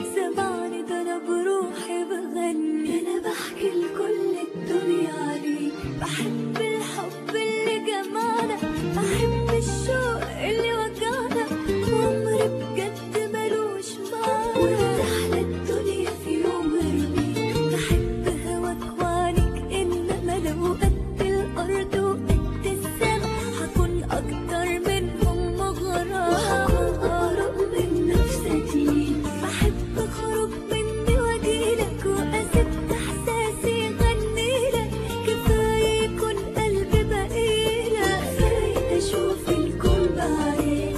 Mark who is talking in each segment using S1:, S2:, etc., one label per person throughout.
S1: سمعني ده انا بروحي بغني، انا بحكي لكل الدنيا عليك. بحب الحب اللي جمعنا، بحب الشوق اللي وجعنا، عمري بجد ملوش معنى وتحلى الدنيا في يوم ارميك. بحب هواك وعنيك، انما لو قد الارض وقد السما هكون اكتر منهم مغرم، وهكون اقرب من نفسك ليك. بحب اخرج مني واجيلك واسيب احساسي يغنيلك، كفايه يكون قلبي بقيلك، كفايه اشوف الكون بعينيك.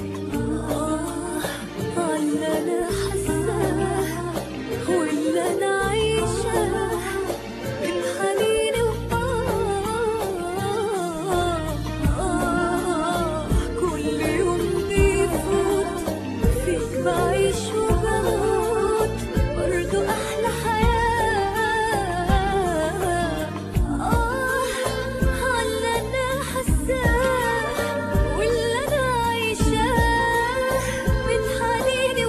S1: اللي انا حاساه واللي انا عايشاه من حنيني كل يوم بيفوت فيك بعيش وبموت، برضو احلى حياه. اللي انا حاساه واللي انا عايشاه من حنيني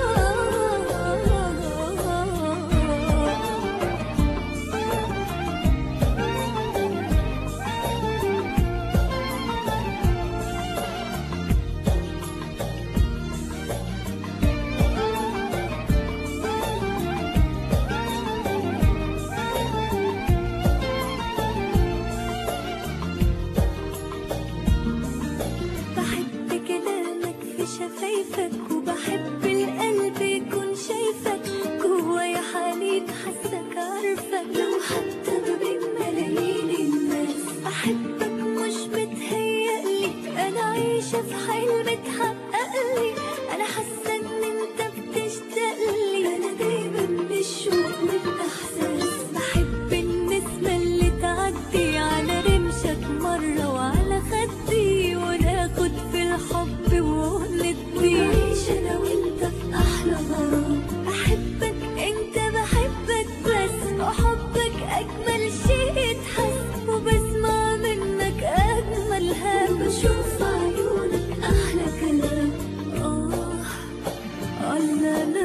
S1: بحب كلامك في شفايفك، وبحب القلب يكون شايفك جوايا حنين، حاسك عارفك لو حتى ما بين ملايين الناس. بحبك مش متهيألي، انا عايشة في حلم اتحققلي، انا حاسة ان انت بتشتاقلي، انا دايما بالشوق والاحساس. بحب النسمة اللي تعدي على رمشك مرة وعلى خدي، وناخد في الحب وندي، نعيش انا وانت في احلى غرام. بحبك انت بحبك بس، وحبك اجمل شيء يتحس، وبسمع منك اجمل هم، بشوف في عيونك احلى كلام. اللي انا